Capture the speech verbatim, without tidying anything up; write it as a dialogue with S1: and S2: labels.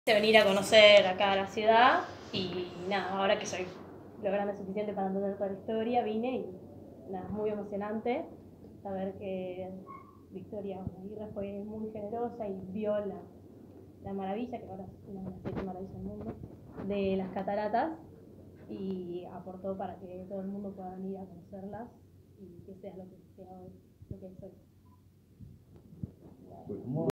S1: de venir a conocer acá a la ciudad y nada, ahora que soy lo grande suficiente para entender toda la historia, vine y nada, muy emocionante saber que Victoria Aguirre fue muy generosa y vio la, la maravilla, que ahora es una de las siete maravillas del mundo, de las cataratas y aportó para que todo el mundo pueda venir a conocerlas y que sea lo que sea hoy, lo que es hoy.